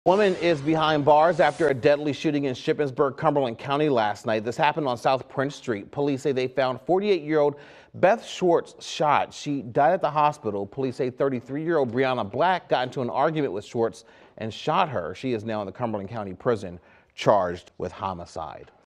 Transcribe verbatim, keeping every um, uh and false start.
Woman is behind bars after a deadly shooting in Shippensburg, Cumberland County last night. This happened on South Prince Street. Police say they found forty-eight-year-old Beth Schwartz shot. She died at the hospital. Police say thirty-three-year-old Brianna Black got into an argument with Schwartz and shot her. She is now in the Cumberland County prison, charged with homicide.